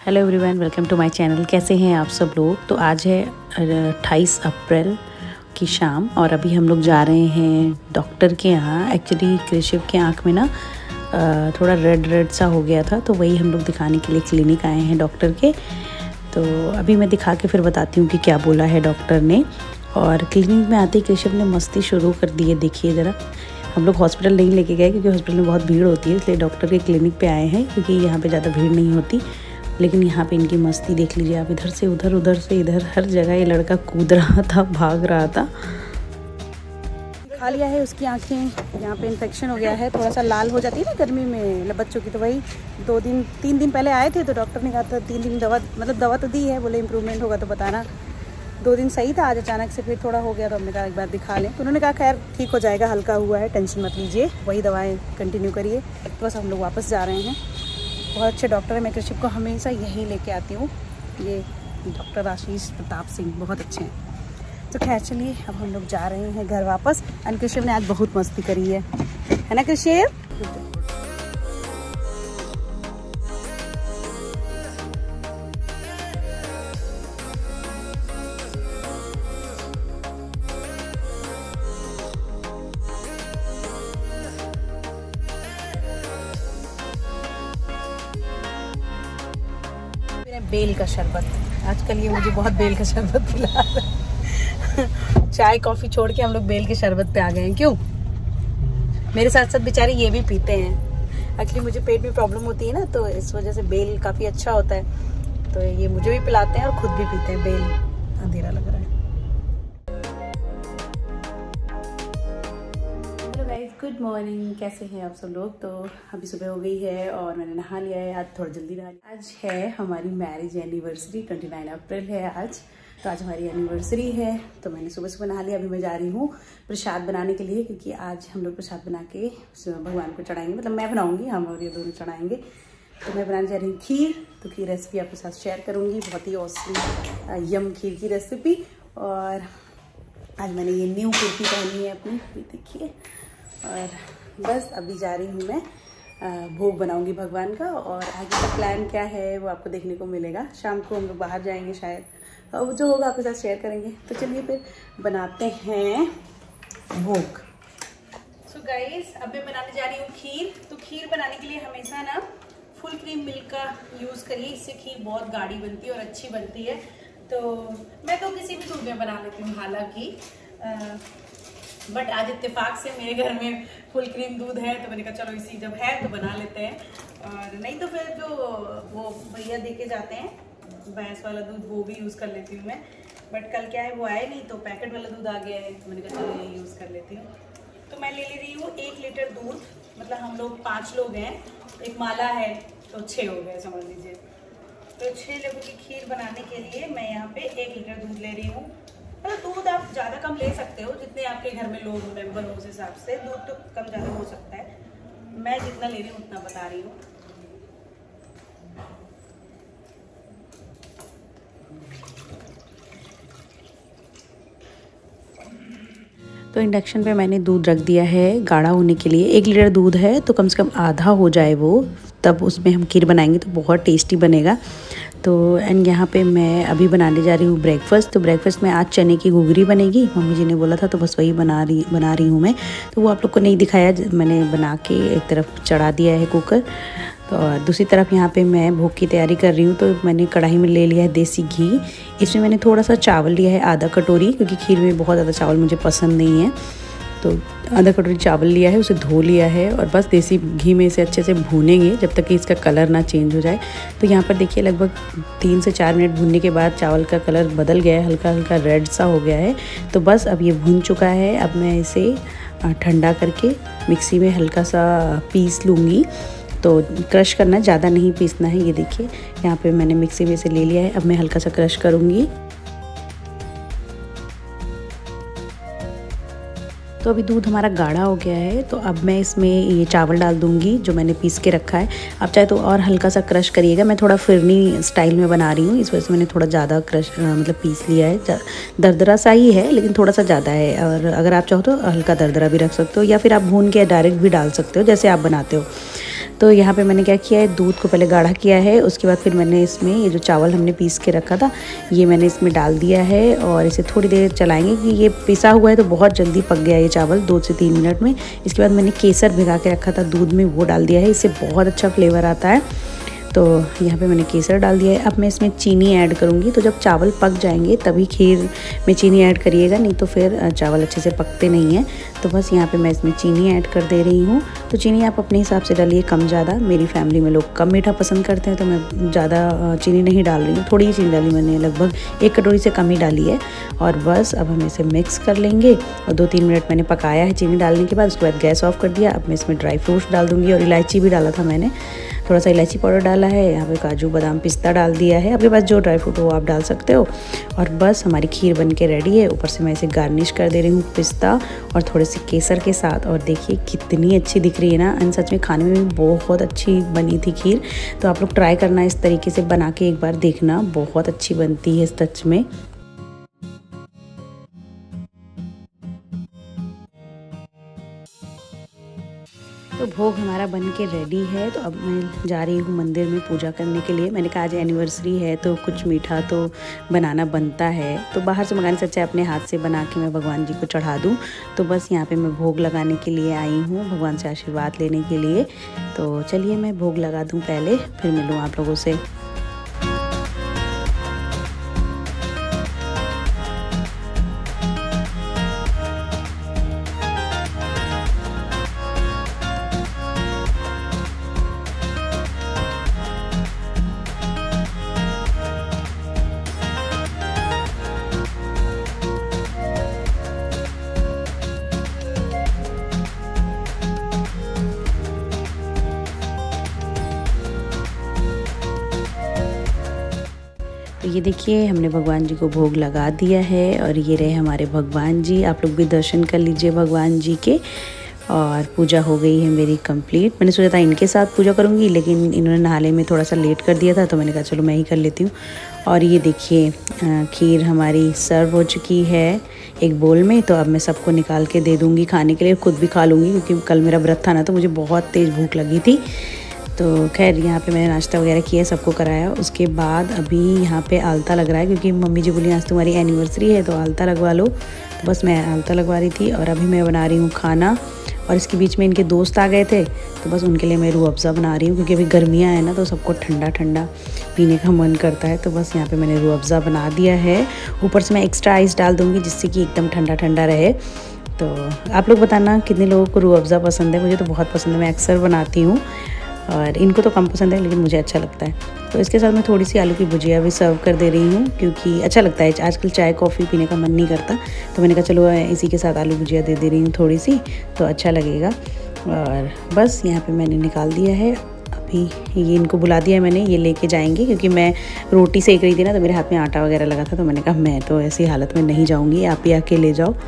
Hello everyone, welcome to my channel. कैसे हैं आप सब लोग। तो आज है 28 अप्रैल की शाम और अभी हम लोग जा रहे हैं डॉक्टर के यहाँ। एक्चुअली कृषिव के आँख में ना थोड़ा रेड सा हो गया था, तो वही हम लोग दिखाने के लिए क्लिनिक आए हैं डॉक्टर के। तो अभी मैं दिखा के फिर बताती हूँ कि क्या बोला है डॉक्टर ने। और क्लिनिक में आते ही कृषिव ने मस्ती शुरू कर दी है। देखिए ज़रा, हम लोग हॉस्पिटल नहीं लेके गए क्योंकि हॉस्पिटल में बहुत भीड़ होती है, इसलिए डॉक्टर के क्लिनिक पे आए हैं क्योंकि यहाँ पे ज़्यादा भीड़ नहीं होती। लेकिन यहाँ पे इनकी मस्ती देख लीजिए आप, इधर से उधर, उधर से इधर, हर जगह ये लड़का कूद रहा था, भाग रहा था। खा लिया है, उसकी आंखें यहाँ पे इन्फेक्शन हो गया है, थोड़ा सा लाल हो जाती है ना गर्मी में बच्चों की। तो वही 3 दिन पहले आए थे तो डॉक्टर ने कहा था 3 दिन दवा तो दी है, बोले इम्प्रूवमेंट होगा तो बताना। 2 दिन सही था, आज अचानक से फिर थोड़ा हो गया तो हमने कहा एक बार दिखा लें। तो उन्होंने कहा खैर ठीक हो जाएगा, हल्का हुआ है, टेंशन मत लीजिए, वही दवाएँ कंटिन्यू करिए। तो बस हम लोग वापस जा रहे हैं। बहुत अच्छे डॉक्टर है, मैं कृषिव को हमेशा यहीं लेके आती हूँ। ये डॉक्टर आशीष प्रताप सिंह बहुत अच्छे हैं। तो खैर चलिए, अब हम लोग जा रहे हैं घर वापस। एंड कृषिव ने आज बहुत मस्ती करी है ना कृषिव? बेल का शरबत, आजकल ये मुझे बहुत बेल का शरबत पिला रहा है। चाय कॉफी छोड़ के हम लोग बेल के शरबत पे आ गए हैं। क्यों? मेरे साथ साथ बेचारे ये भी पीते हैं। एक्चुअली मुझे पेट में प्रॉब्लम होती है ना, तो इस वजह से बेल काफी अच्छा होता है, तो ये मुझे भी पिलाते हैं और खुद भी पीते हैं बेल। अंधेरा लग रहा है। गुड मॉर्निंग, कैसे हैं आप सब लोग। तो अभी सुबह हो गई है और मैंने नहा लिया है। आज थोड़ा जल्दी नहा लिया। आज है हमारी मैरिज एनिवर्सरी, 29 अप्रैल है आज। तो आज हमारी एनिवर्सरी है, तो मैंने सुबह सुबह नहा लिया। अभी मैं जा रही हूँ प्रसाद बनाने के लिए, क्योंकि आज हम लोग प्रसाद बना के भगवान को चढ़ाएंगे। मतलब मैं बनाऊंगी, हम और ये दोनों चढ़ाएंगे। तो मैं बनाने जा रही हूँ खीर। तो खीर रेसिपी आपके साथ शेयर करूँगी, बहुत ही ऑसम यम खीर की रेसिपी। और आज मैंने ये न्यू कुर्ती पहनी है अपनी, ये देखिए। और बस अभी जा रही हूँ मैं, भोग बनाऊंगी भगवान का। और आगे का प्लान क्या है वो आपको देखने को मिलेगा। शाम को हम लोग बाहर जाएंगे शायद, और जो होगा आपके साथ शेयर करेंगे। तो चलिए फिर बनाते हैं भोग। सो गाइस, अब मैं बनाने जा रही हूँ खीर। तो खीर बनाने के लिए हमेशा ना फुल क्रीम मिल्क का यूज़ करिए, इससे खीर बहुत गाढ़ी बनती है और अच्छी बनती है। तो मैं तो किसी भी दूध में बना लेती हूँ हालांकि, बट आज इत्तेफाक से मेरे घर में फुल क्रीम दूध है, तो मैंने कहा चलो इसी जब है तो बना लेते हैं। और नहीं तो फिर जो वो भैया दे के जाते हैं भैंस वाला दूध, वो भी यूज़ कर लेती हूँ मैं। बट कल क्या है, वो आए नहीं, तो पैकेट वाला दूध आ गया है, तो मैंने कहा चलो ये यूज़ कर लेती हूँ। तो मैं ले रही हूँ 1 लीटर दूध। मतलब हम लोग 5 लोग हैं, एक माला है तो 6 हो गए समझ लीजिए। तो 6 लोगों की खीर बनाने के लिए मैं यहाँ पे 1 लीटर दूध ले रही हूँ। मतलब दूध आप ज़्यादा कम ले सकते हो, जितने आपके घर में लोग मेंबर हो उस हिसाब से दूध तो कम ज़्यादा हो सकता है। मैं जितना ले रही हूँ उतना बता रही हूँ। तो इंडक्शन पे मैंने दूध रख दिया है गाढ़ा होने के लिए। 1 लीटर दूध है तो कम से कम आधा हो जाए वो, तब उसमें हम खीर बनाएंगे तो बहुत टेस्टी बनेगा। तो एंड यहाँ पे मैं अभी बनाने जा रही हूँ ब्रेकफास्ट। तो ब्रेकफास्ट में आज चने की घुघरी बनेगी, मम्मी जी ने बोला था, तो बस वही बना रही हूँ मैं। तो वो आप लोग को नहीं दिखाया, मैंने बना के एक तरफ चढ़ा दिया है कुकर। तो और दूसरी तरफ यहाँ पे मैं भोग की तैयारी कर रही हूँ। तो मैंने कढ़ाई में ले लिया है देसी घी। इसमें मैंने थोड़ा सा चावल लिया है, आधा कटोरी, क्योंकि खीर में बहुत ज़्यादा चावल मुझे पसंद नहीं है। तो आधा कटोरी चावल लिया है, उसे धो लिया है और बस देसी घी में इसे अच्छे से भूनेंगे जब तक कि इसका कलर ना चेंज हो जाए। तो यहाँ पर देखिए लगभग 3 से 4 मिनट भूनने के बाद चावल का कलर बदल गया है, हल्का हल्का रेड सा हो गया है। तो बस अब ये भून चुका है। अब मैं इसे ठंडा करके मिक्सी में हल्का सा पीस लूँगी। तो क्रश करना, ज़्यादा नहीं पीसना है। ये देखिए यहाँ पे मैंने मिक्सी में से ले लिया है। अब मैं हल्का सा क्रश करूँगी। तो अभी दूध हमारा गाढ़ा हो गया है, तो अब मैं इसमें ये चावल डाल दूंगी जो मैंने पीस के रखा है। आप चाहे तो और हल्का सा क्रश करिएगा, मैं थोड़ा फिरनी स्टाइल में बना रही हूँ, इस वजह से मैंने थोड़ा ज़्यादा क्रश मतलब पीस लिया है। दरदरा सा ही है लेकिन थोड़ा सा ज़्यादा है, और अगर आप चाहो तो हल्का दरदरा भी रख सकते हो, या फिर आप भून के डायरेक्ट भी डाल सकते हो जैसे आप बनाते हो। तो यहाँ पे मैंने क्या किया है, दूध को पहले गाढ़ा किया है, उसके बाद फिर मैंने इसमें ये जो चावल हमने पीस के रखा था ये मैंने इसमें डाल दिया है और इसे थोड़ी देर चलाएंगे कि ये पिसा हुआ है तो बहुत जल्दी पक गया ये चावल 2 से 3 मिनट में। इसके बाद मैंने केसर भिगा के रखा था दूध में, वो डाल दिया है, इससे बहुत अच्छा फ्लेवर आता है। तो यहाँ पे मैंने केसर डाल दिया है। अब मैं इसमें चीनी ऐड करूँगी, तो जब चावल पक जाएंगे तभी खीर में चीनी ऐड करिएगा, नहीं तो फिर चावल अच्छे से पकते नहीं हैं। तो बस यहाँ पे मैं इसमें चीनी ऐड कर दे रही हूँ। तो चीनी आप अपने हिसाब से डालिए, कम ज़्यादा। मेरी फैमिली में लोग कम मीठा पसंद करते हैं तो मैं ज़्यादा चीनी नहीं डाल रही हूँ, थोड़ी ही चीनी डाली मैंने, लगभग 1 कटोरी से कम ही डाली है। और बस अब हम इसे मिक्स कर लेंगे और 2-3 मिनट मैंने पकाया है चीनी डालने के बाद। उसके बाद गैस ऑफ कर दिया। अब मैं इसमें ड्राई फ्रूट्स डाल दूँगी और इलायची भी डाला था मैंने, थोड़ा सा इलायची पाउडर डाला है। यहाँ पे काजू बादाम पिस्ता डाल दिया है, आपके पास जो ड्राई फ्रूट हो आप डाल सकते हो। और बस हमारी खीर बन के रेडी है। ऊपर से मैं इसे गार्निश कर दे रही हूँ पिस्ता और थोड़े से केसर के साथ। और देखिए कितनी अच्छी दिख रही है ना, एंड सच में खाने में भी बहुत अच्छी बनी थी खीर। तो आप लोग ट्राई करना, इस तरीके से बना के एक बार देखना, बहुत अच्छी बनती है सच में। तो भोग हमारा बन के रेडी है। तो अब मैं जा रही हूँ मंदिर में पूजा करने के लिए। मैंने कहा आज एनिवर्सरी है तो कुछ मीठा तो बनाना बनता है, तो बाहर से मंगाने से अच्छा अपने हाथ से बना के मैं भगवान जी को चढ़ा दूँ। तो बस यहाँ पे मैं भोग लगाने के लिए आई हूँ, भगवान से आशीर्वाद लेने के लिए। तो चलिए मैं भोग लगा दूँ पहले, फिर मिलूँ आप लोगों से। तो ये देखिए हमने भगवान जी को भोग लगा दिया है और ये रहे हमारे भगवान जी। आप लोग भी दर्शन कर लीजिए भगवान जी के। और पूजा हो गई है मेरी कंप्लीट। मैंने सोचा था इनके साथ पूजा करूँगी, लेकिन इन्होंने नहाने में थोड़ा सा लेट कर दिया था, तो मैंने कहा चलो मैं ही कर लेती हूँ। और ये देखिए खीर हमारी सर्व हो चुकी है एक बोल में। तो अब मैं सबको निकाल के दे दूँगी खाने के लिए, खुद भी खा लूँगी क्योंकि कल मेरा व्रत था ना, तो मुझे बहुत तेज़ भूख लगी थी। तो खैर यहाँ पे मैंने नाश्ता वगैरह किया, सबको कराया। उसके बाद अभी यहाँ पे आलता लग रहा है क्योंकि मम्मी जी बोली आज तुम्हारी एनिवर्सरी है तो आलता लगवा लो। तो बस मैं आलता लगवा रही थी और अभी मैं बना रही हूँ खाना। और इसके बीच में इनके दोस्त आ गए थे तो बस उनके लिए मैं रूह अफ़ज़ा बना रही हूँ क्योंकि अभी गर्मियाँ हैं ना, तो सबको ठंडा ठंडा पीने का मन करता है। तो बस यहाँ पे मैंने रूह अफ़ज़ा बना दिया है। ऊपर से मैं एक्स्ट्रा आइस डाल दूँगी जिससे कि एकदम ठंडा ठंडा रहे। तो आप लोग बताना कितने लोगों को रूह अफ़ज़ा पसंद है। मुझे तो बहुत पसंद है, मैं अक्सर बनाती हूँ और इनको तो कम पसंद है लेकिन मुझे अच्छा लगता है। तो इसके साथ मैं थोड़ी सी आलू की भुजिया भी सर्व कर दे रही हूँ क्योंकि अच्छा लगता है। आजकल चाय कॉफ़ी पीने का मन नहीं करता, तो मैंने कहा चलो इसी के साथ आलू भुजिया दे रही हूँ थोड़ी सी, तो अच्छा लगेगा। और बस यहाँ पे मैंने निकाल दिया है। अभी ये इनको बुला दिया है मैंने, ये लेके जाएंगे क्योंकि मैं रोटी सेक रही थी ना, तो मेरे हाथ में आटा वगैरह लगा था। तो मैंने कहा मैं तो ऐसी हालत में नहीं जाऊँगी, आप ही आके ले जाओ।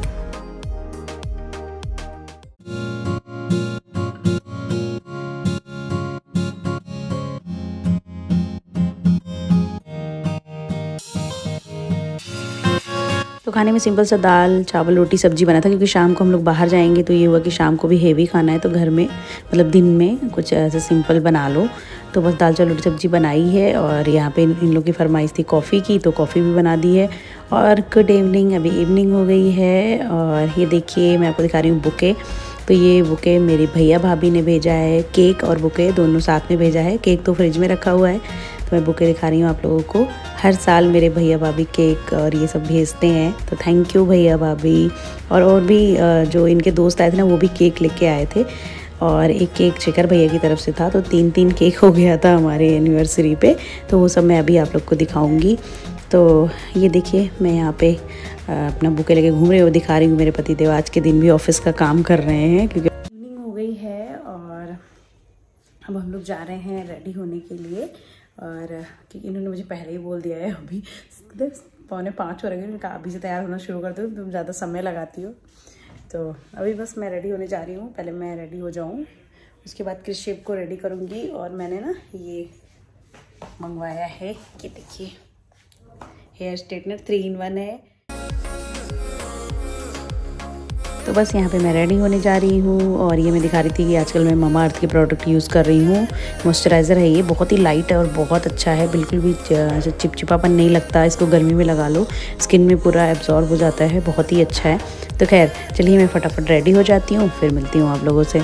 तो खाने में सिंपल सा दाल चावल रोटी सब्जी बना था क्योंकि शाम को हम लोग बाहर जाएंगे, तो ये हुआ कि शाम को भी हेवी खाना है, तो घर में मतलब दिन में कुछ ऐसे सिंपल बना लो। तो बस दाल चावल रोटी सब्जी बनाई है। और यहाँ पे इन लोग की फरमाइश थी कॉफ़ी की, तो कॉफ़ी भी बना दी है। और गुड इवनिंग, अभी इवनिंग हो गई है। और ये देखिए मैं आपको दिखा रही हूँ बुके। तो ये बुके मेरे भैया भाभी ने भेजा है, केक और बुके दोनों साथ में भेजा है। केक तो फ्रिज में रखा हुआ है, तो मैं बुके दिखा रही हूँ आप लोगों को। हर साल मेरे भैया भाभी केक और ये सब भेजते हैं, तो थैंक यू भैया भाभी। और भी जो इनके दोस्त आए थे ना, वो भी केक लेके आए थे। और एक केक शेखर भैया की तरफ से था, तो 3 केक हो गया था हमारे एनिवर्सरी पे। तो वो सब मैं अभी आप लोग को दिखाऊंगी। तो ये देखिए मैं यहाँ पे अपना बुके लेके घूम रही हूँ, दिखा रही हूँ। मेरे पति देव आज के दिन भी ऑफिस का काम कर रहे हैं क्योंकि इवनिंग हो गई है। और अब हम लोग जा रहे हैं रेडी होने के लिए। और क्योंकि इन्होंने मुझे पहले ही बोल दिया है, अभी 4:45 हो रहे हैं, कहा अभी से तैयार होना शुरू कर दो, तुम ज़्यादा समय लगाती हो। तो अभी बस मैं रेडी होने जा रही हूँ, पहले मैं रेडी हो जाऊँ, उसके बाद क्रिश को रेडी करूँगी। और मैंने ना ये मंगवाया है, ये देखिए हेयर स्ट्रेटनर 3 in 1 है। तो बस यहाँ पे मैं रेडी होने जा रही हूँ। और ये मैं दिखा रही थी कि आजकल मैं ममा अर्थ के प्रोडक्ट यूज़ कर रही हूँ। मॉइस्चराइज़र है ये, बहुत ही लाइट है और बहुत अच्छा है, बिल्कुल भी चिपचिपापन नहीं लगता। इसको गर्मी में लगा लो, स्किन में पूरा एब्जॉर्ब हो जाता है, बहुत ही अच्छा है। तो खैर चलिए मैं फटाफट रेडी हो जाती हूँ, फिर मिलती हूँ आप लोगों से।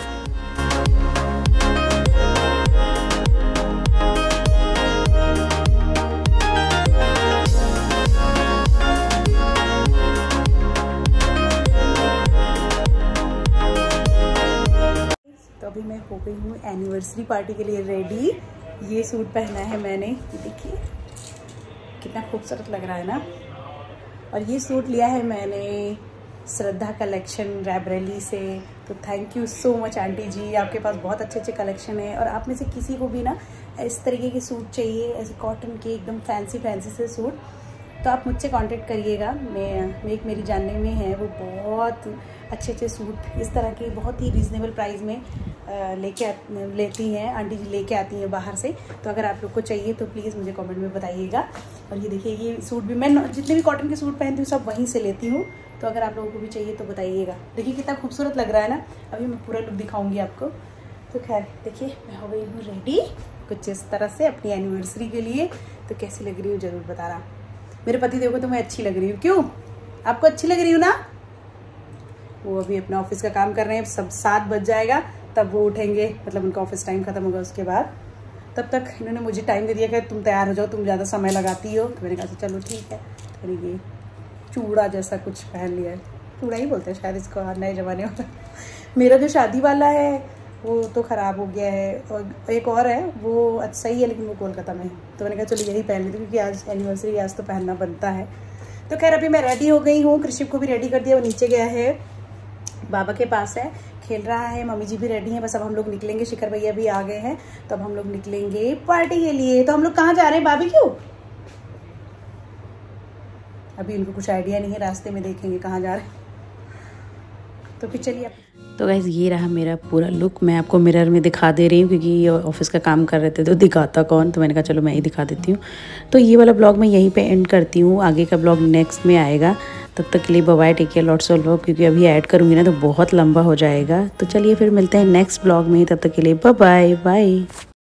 तो अभी मैं हो गई हूँ एनिवर्सरी पार्टी के लिए रेडी। ये सूट पहना है मैंने, ये देखिए कितना खूबसूरत लग रहा है ना। और ये सूट लिया है मैंने श्रद्धा कलेक्शन रायबरेली से। तो thank you so much aunty ji, आपके पास बहुत अच्छे अच्छे कलेक्शन है। और आप में से किसी को भी ना इस तरीके के सूट चाहिए, ऐसे कॉटन के एकदम फैंसी फैंसी से सूट, तो आप मुझसे कांटेक्ट करिएगा। मेरी जानने में है, वो बहुत अच्छे अच्छे सूट इस तरह के बहुत ही रीज़नेबल प्राइस में लेती हैं आंटी जी, लेके आती हैं बाहर से। तो अगर आप लोग को चाहिए तो प्लीज़ मुझे कमेंट में बताइएगा। और ये देखिए, ये सूट भी मैं जितने भी कॉटन के सूट पहनती हूँ सब वहीं से लेती हूँ। तो अगर आप लोगों को भी चाहिए तो बताइएगा। देखिए कितना खूबसूरत लग रहा है ना। अभी मैं पूरा लुक दिखाऊँगी आपको। तो खैर देखिए, मैं हो गई हूँ रेडी कुछ इस तरह से अपनी एनिवर्सरी के लिए। तो कैसी लग रही हूँ ज़रूर बताना। मेरे पति देखो तो मैं अच्छी लग रही हूँ, क्यों आपको अच्छी लग रही हूँ ना? वो अभी अपना ऑफिस का काम कर रहे हैं, सब 7 बज जाएगा तब वो उठेंगे, मतलब उनका ऑफिस टाइम खत्म होगा उसके बाद। तब तक इन्होंने मुझे टाइम दे दिया कि तुम तैयार हो जाओ, तुम ज़्यादा समय लगाती हो। तो मैंने कहा चलो ठीक है। तो ये चूड़ा जैसा कुछ पहन लिया है, चूड़ा ही बोलते हैं शायद इसको, नए ज़माने में। मेरा जो शादी वाला है वो तो ख़राब हो गया है, और एक और है वो सही है लेकिन वो कोलकाता में है। तो मैंने कहा चलो यही पहन लेती हूँ क्योंकि आज एनिवर्सरी, आज तो पहनना बनता है। तो खैर अभी मैं रेडी हो गई हूँ, कृषिप को भी रेडी कर दिया, वो नीचे गया है, बाबा के पास है, खेल रहा है। मम्मी जी भी रेडी हैं, बस अब हम लोग निकलेंगे। शिखर भैया भी आ गए हैं, तो अब हम लोग निकलेंगे पार्टी के लिए। तो हम लोग कहाँ जा रहे हैं भाभी? क्यों अभी इनको कुछ आइडिया नहीं है, रास्ते में देखेंगे कहाँ जा रहे हैं। तो फिर चलिए। तो गाइस ये रहा मेरा पूरा लुक, मैं आपको मिरर में दिखा दे रही हूँ क्योंकि ऑफिस का काम कर रहे थे तो दिखाता कौन, तो मैंने कहा चलो मैं ही दिखा देती हूँ। तो ये वाला ब्लॉग मैं यहीं पे एंड करती हूँ, आगे का ब्लॉग नेक्स्ट में आएगा। तब तक के लिए bye bye, take care, lots of love, क्योंकि अभी ऐड करूँगी ना तो बहुत लंबा हो जाएगा। तो चलिए फिर मिलते हैं नेक्स्ट ब्लॉग में, तब तक के लिए बाय बाय।